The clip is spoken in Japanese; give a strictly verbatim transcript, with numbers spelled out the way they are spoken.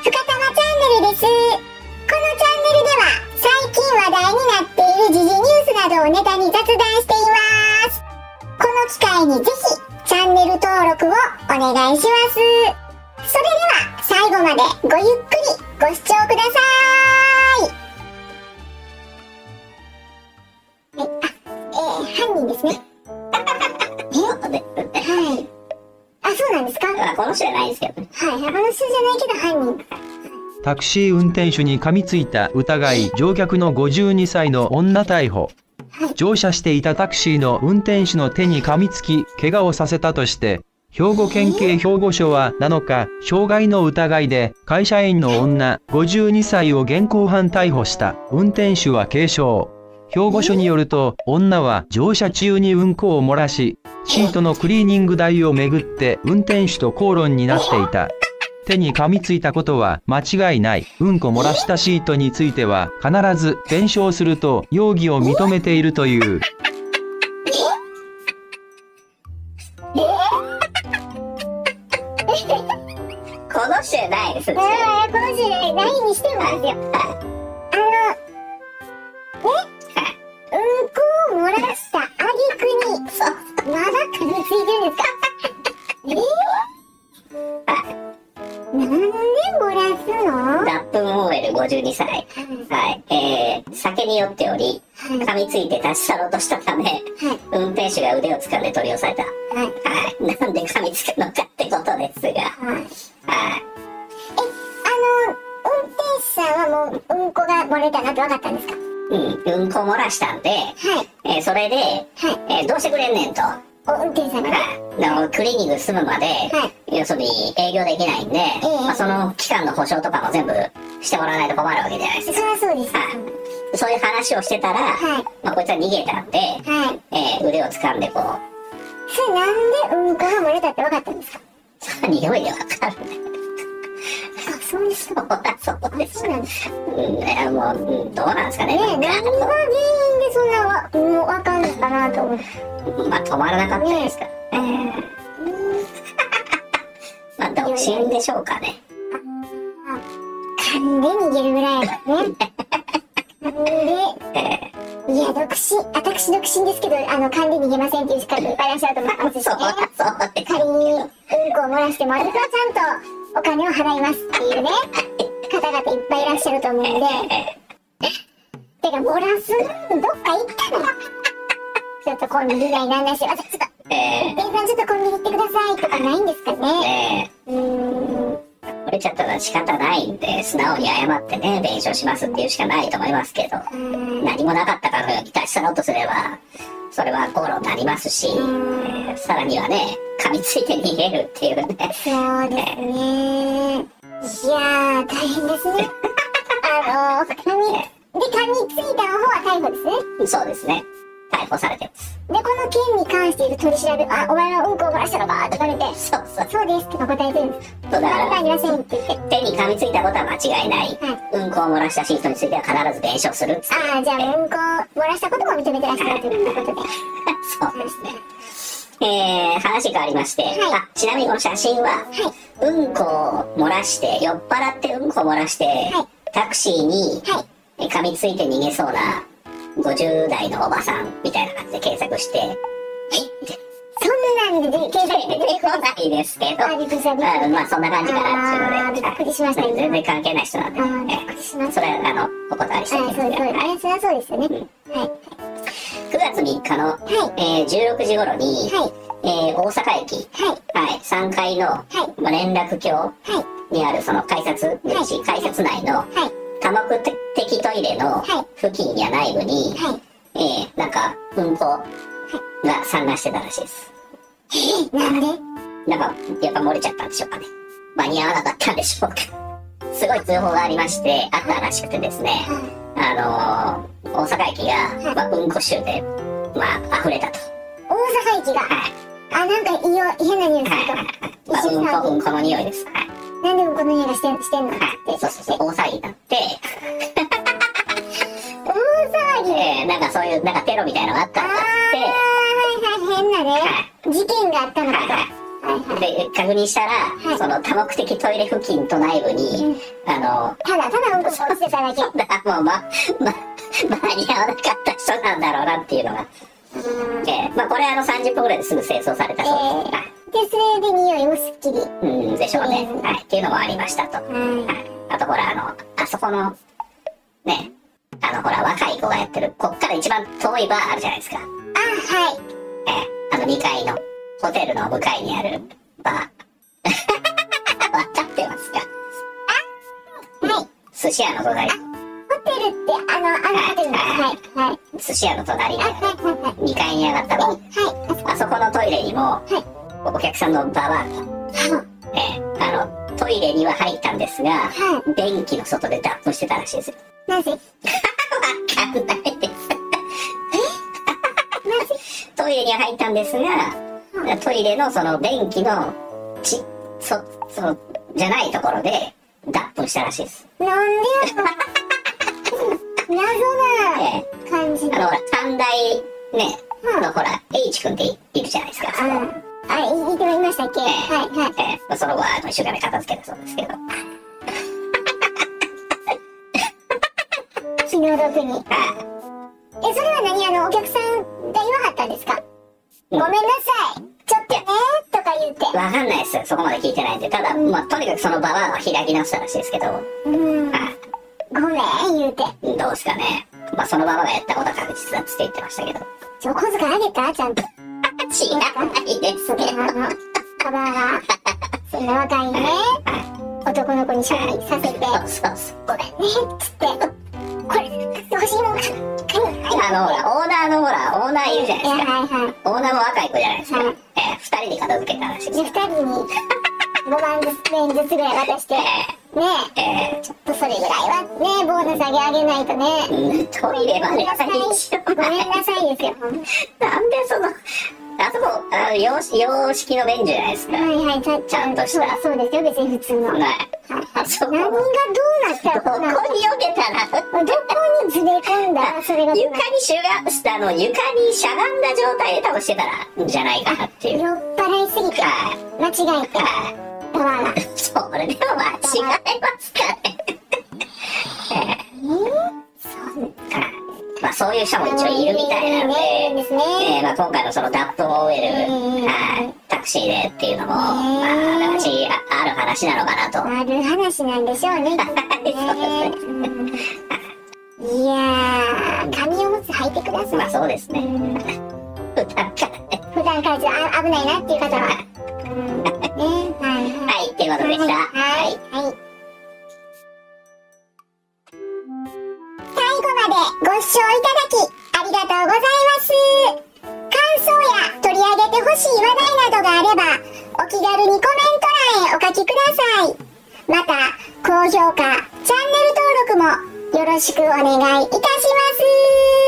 深玉チャンネルです。このチャンネルでは最近話題になっている時事ニュースなどをネタに雑談しています。この機会にぜひチャンネル登録をお願いします。それでは最後までごゆっくりご視聴ください。はい、あ、えー、犯人ですね。えはい。あ、そうなんですか。 あ、この人じゃないですけどね。 はい、この人じゃないけど犯人。 タクシー運転手に噛みついた疑い、乗客のごじゅうにさいの女逮捕。乗車していたタクシーの運転手の手に噛みつき、怪我をさせたとして、兵庫県警兵庫署はなのか、傷害の疑いで会社員の女ごじゅうにさいを現行犯逮捕した。運転手は軽傷。兵庫署によると、女は乗車中にうんこを漏らし、シートのクリーニング代をめぐって運転手と口論になっていた。手に噛みついたことは間違いない。うんこ漏らしたシートについては必ず弁償すると容疑を認めているという。 この人じゃないです。 えー、この人じゃないないにしてもですよ。あの、ね、うんこを漏らした挙句に、そう、まだ噛みついてるんですか。えー、なんで漏らすの？ 脱粉 オーエルごじゅうにさい。はい。えー、酒に酔っており、噛みついて立ち去ろうとしたため、はい、運転手が腕を掴んで取り押さえた。はい。はい。なんで噛みつくのかってことですが。はい。はい。え、 あの、運転手さんはもう、うんこが漏れたなって分かったんですか？ うん、うんこ漏らしたんで、はい、えー、それで、はい、えー、どうしてくれんねんと。 お、運転手さんが、 はい、クリーニング済むまで、はい、要するに営業できないんで、えーまあ、その期間の保証とかも全部してもらわないと困るわけじゃないですか。 そりゃそうです、 はい、そういう話をしてたら、はい、まあ、こいつは逃げたんで、はい、えー、腕を掴んでこう。 それなんでうんこが漏れたって分かったんですか？ その匂いで分かるんだよ。 あ、そうです。 そうだ、そうです。 そうなんですか。 うん、ね、もう、うん、どうなんですかね。 ねえ、何が原因でそんなわ、もう分かんのかなと思って。 まあ、止まらなかったですから。ね、えー、まあ、独身でしょうかね。 あ、噛んで逃げるぐらいやからね。噛んで、いや、独身、私独身ですけど、あの、噛んで逃げませんっていう方いっぱいいらっしゃると思いますしね。 そう、そうです。 仮に、うんこを漏らしても、私はちゃんとお金を払いますっていうね、方々いっぱいいらっしゃると思うんで。てか、漏らす、どっか行ったの？ちょっとコンビニ内なんだし、私ちょっと、えー、店員さんちょっとコンビニ行ってくださいとかないんですかね。えー、うーん。 漏れちゃったら仕方ないんで、素直に謝ってね、弁償しますっていうしかないと思いますけど、何もなかったから立ち去ろうとすれば、それは口論になりますし、えー、さらにはね、噛みついて逃げるっていうね。 そうですね。いやー、大変ですね。あのー、噛み、で、噛みついた方は逮捕ですね。 そうですね。逮捕されてます。 で、この件に関している取り調べ、あ、お前はうんこを漏らしたのかって言われて、 そうそう。 そうですって答えてるんです。 そうだから、 ありませんって言って。 手に噛みついたことは間違いない。はい、うんこを漏らしたシートについては必ず弁償するっつって。 ああ、じゃあ、うんこを漏らしたことも認めてらっしゃるということで。 そうですね。えー、話変わりまして、はい、あ、ちなみにこの写真は、はい、うんこを漏らして、酔っ払ってうんこを漏らして、はい、タクシーに、はい、噛みついて逃げそうなごじゅう代のおばさんみたいな感じで検索して、はい、みたいな。 そんなんで検索出てこないですけど、 あ、びっくりした。 あ、まあそんな感じかなっていうので、 びっくりしましたね。 全然関係ない人なんで、 あ、びっくりしました。 それはあのお断りしてるんですけど、 はい、それはそうですよね。うん、はい。 くがつみっかの、はい、えー、じゅうろくじ頃に、はい、えー、大阪駅、はいはい、さんがいの、はい、連絡橋にあるその改札口、はい、改札内の、はい、多目的トイレの付近や内部に、はい、えー、なんかうんこが散乱してたらしいです。 え、なんで？ なんかやっぱ漏れちゃったんでしょうかね。間に合わなかったんでしょうか。すごい通報がありまして、あったらしくてですね、あのー、大阪駅が、まあ、うんこ臭で、まあ、溢れたと。 大阪駅が、はい、あ、なんかいいよ、変な匂いすると。はい、 まあ、うんこ、うんこの匂いです。はい、 なんでうんこの匂いがしてん、してんのって。はい、 そうそうそう、大騒ぎになって、 大騒ぎ、 えー、なんかそういう、なんかテロみたいなのがあったんだって。 あー、はいはい、変なね、はい、事件があったのかと。 はいはい、 で、確認したら、その多目的トイレ付近と内部に、あの、 ただただうんこが落ちてただけ。 もう、ま、ま、間に合わなかった人なんだろうなっていうのが。えー、まあこれあのさんじゅっぷんぐらいですぐ清掃されたそうです。 で、それで匂いもすっきり。 うん、でしょうね。はい。っていうのもありましたと。はい。あとほら、あの、あそこの、ね、あのほら、若い子がやってる、こっから一番遠いバーあるじゃないですか。 あ、はい。 えー、あのにかいの、ホテルの向かいにあるバー。わかってますか？ あ、はい。 寿司屋の隣。 ホテルって、あの、あのホテルの、はい、はい。 寿司屋の隣にある、 はい、はい。 にかいに上がったバー。 はい。 あそこのトイレにも、 はい。 お客さんのババアが、えー、あの、トイレには入ったんですが、はい、電気の外で脱粉してたらしいですよ。 なぜ？わかんないです。 え？なぜ？ トイレには入ったんですが、トイレのその電気のち、そ、その、じゃないところで脱粉したらしいです。 なんでやろ？謎な感じで。 あの、ほら、三大、ね、あの、ほら、H 君っているじゃないですか。 あ、言ってましたっけ？はい、はい。 えー、その後は、あの、一生懸命片付けたそうですけど。 気の毒に。え、それは何？あの、お客さんが言わはったんですか？ごめんなさい。ちょっとねとか言って。 わかんないですよ。そこまで聞いてないんで。ただ、まあ、とにかくそのババアは開き直したらしいですけど。 うん。ごめん、言うて。 どうですかね。まあ、そのババアがやったことは確実だっつって言ってましたけど。 ちょ、小遣いあげた？ちゃんと。 違わないですね。 あの、ババアが、そんな若いね、男の子に処理させて、 そうそう。 ごめんね、つって、これ、欲しいもんか、 あの、ほら、オーナーのほら、オーナーいるじゃないですか。 はいはい。 オーナーも若い子じゃないですか。はい、えー、二人に片付けたらしいです。 で、二人に、ごまん円ずつぐらい渡して、ねえ、えー、ちょっとそれぐらいはね、ボーナスあげあげないとね。 うん、トイレまで最初。ごめんなさいですよ。 なんでその、あそこ、あの、洋式、洋式の便所じゃないですか。 はいはい、ちゃちゃんとした。 そうですよ、別に普通の。 はい。 あそこ。何がどうなったら、どこに避けたら、 どこにずれ込んだら、それが。 床にしゅが、あの、床にしゃがんだ状態で多分してたら、じゃないかなっていう。 酔っ払いすぎて、間違えて。パワーが。 それでも間違えますかね。えー、そうか。まあそういう人も一応いるみたいなので、えー、まあ今回のその脱粉を終える、はい、タクシーでっていうのも、まあ、私、ある話なのかなと。 ある話なんでしょうね。いやー、紙おむつ履いてください。 まあそうですね。普段からね。 普段からじゃ危ないなっていう方は。ね、はい、 はい、っていうことでした。はい。はい。 最後までご視聴いただきありがとうございます。感想や取り上げてほしい話題などがあればお気軽にコメント欄へお書きください。また高評価、チャンネル登録もよろしくお願いいたします。